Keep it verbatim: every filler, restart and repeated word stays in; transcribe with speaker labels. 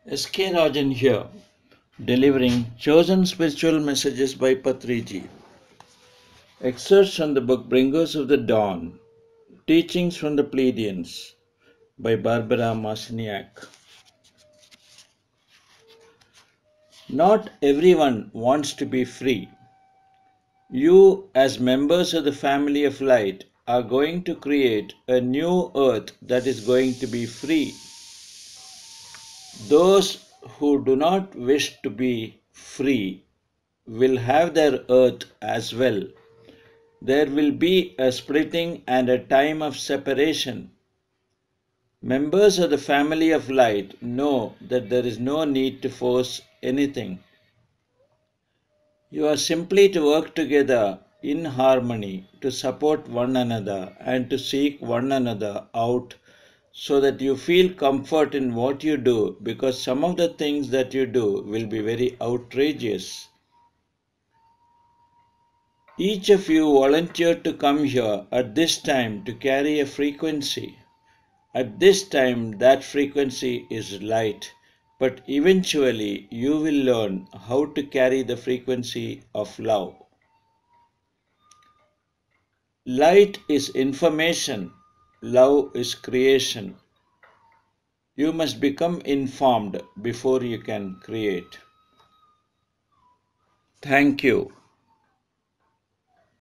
Speaker 1: S K Rajan here, delivering chosen spiritual messages by Patriji. Excerpts from the book Bringers of the Dawn, Teachings from the Pleiadians by Barbara Marciniak. Not everyone wants to be free. You, as members of the family of light, are going to create a new earth that is going to be free. Those who do not wish to be free will have their earth as well. There will be a splitting and a time of separation. Members of the family of light know that there is no need to force anything. You are simply to work together in harmony to support one another and to seek one another out so that you feel comfort in what you do, because some of the things that you do will be very outrageous. Each of you volunteered to come here at this time to carry a frequency. At this time, that frequency is light, but eventually you will learn how to carry the frequency of love. Light is information, love is creation. You must become informed before you can create. Thank you.